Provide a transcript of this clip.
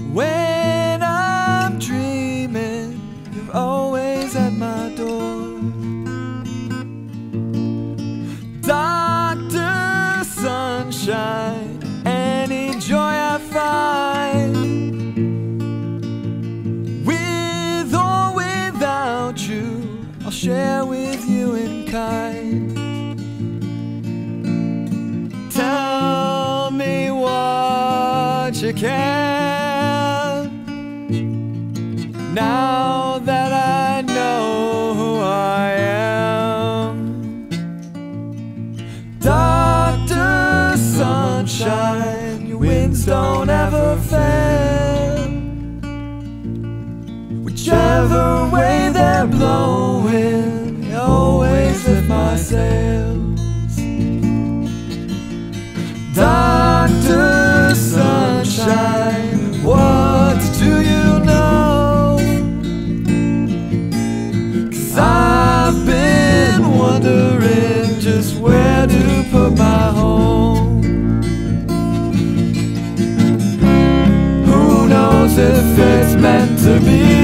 When I'm dreaming, you're always at my door. Dr. Sunshine, any joy I find, with or without you, I'll share with you in kind. Tell me what you can, now that I know who I am. Dr. Sunshine, your winds don't ever fail. Whichever way they're blowing, you always lift my sails. Dr. Sunshine, what do you know? 'Cause I've been wondering just where to put my home. Who knows if it's meant to be?